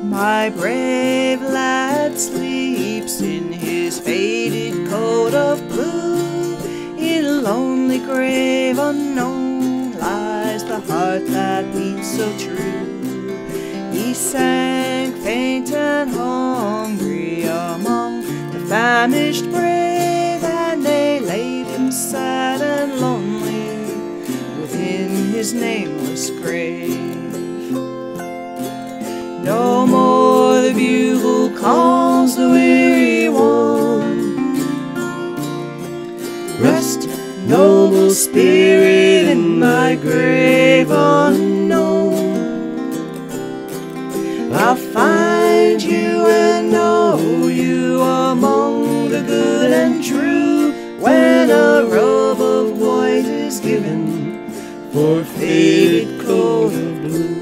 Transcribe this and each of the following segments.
My brave lad sleeps in his faded coat of blue. In a lonely grave unknown lies the heart that beats so true. He sank faint and hungry among the famished brave, and they laid him sad and lonely within his nameless grave. No more the bugle calls the weary one. Rest, noble spirit, in thy grave unknown. I'll find you and know you among the good and true, when a robe of white is given for faded coat of blue.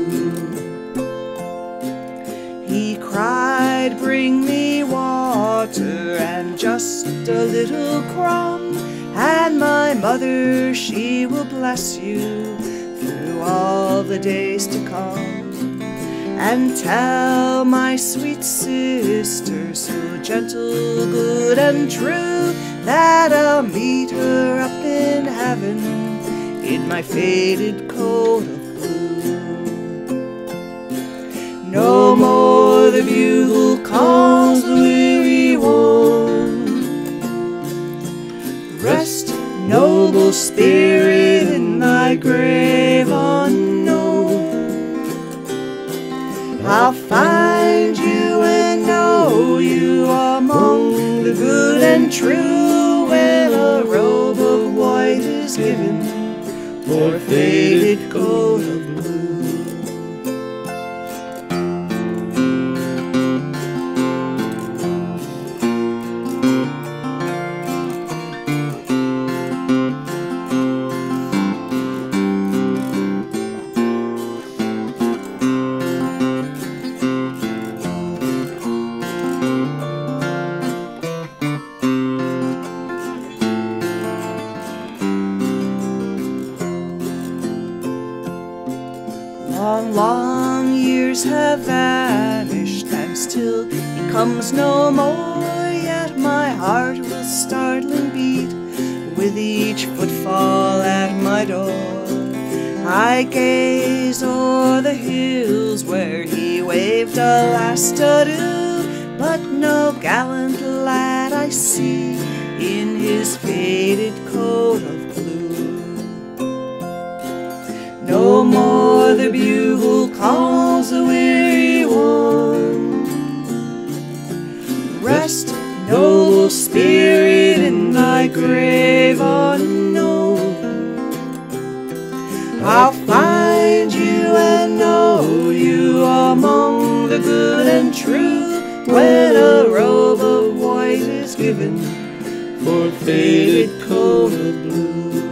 He cried, bring me water and just a little crumb, and my mother, she will bless you through all the days to come. And tell my sweet sister, so gentle, good and true, that I'll meet her up in heaven in my faded coat of blue. No more the bugle calls the weary one. Rest, noble spirit, in thy grave unknown. I'll find you and know you among the good and true, when a robe of white is given for a faded coat of blue. Long, long years have vanished, and still he comes no more. Yet my heart will startling beat with each footfall at my door. I gaze o'er the hills where he waved a last adieu, but no gallant lad I see in his faded coat of blue. No more the bugle calls the weary one. Rest, noble spirit, in thy grave unknown. I'll find you and know you among the good and true, when a robe of white is given for a faded coat of blue.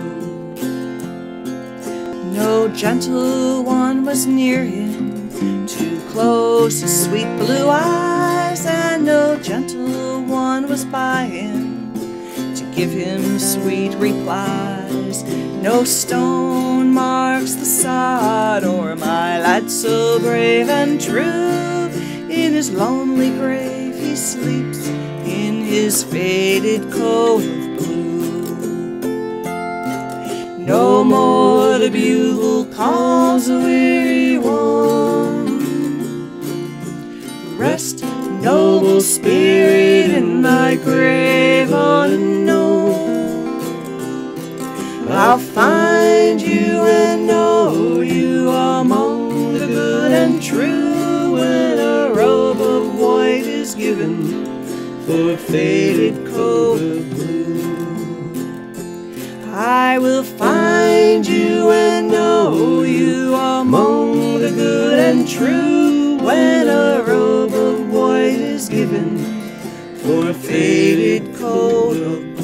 No gentle one was near him to close his sweet blue eyes, and no gentle one was by him to give him sweet replies. No stone marks the sod o'er my lad so brave and true. In his lonely grave he sleeps in his faded coat of blue. No more the bugle calls the weary one. Rest, noble spirit, in thy grave unknown. I'll find you and know you among the good and true, when a robe of white is given for a faded coat of blue. I will find you and know you among the good and true, when a robe of white is given for a faded coat of blue.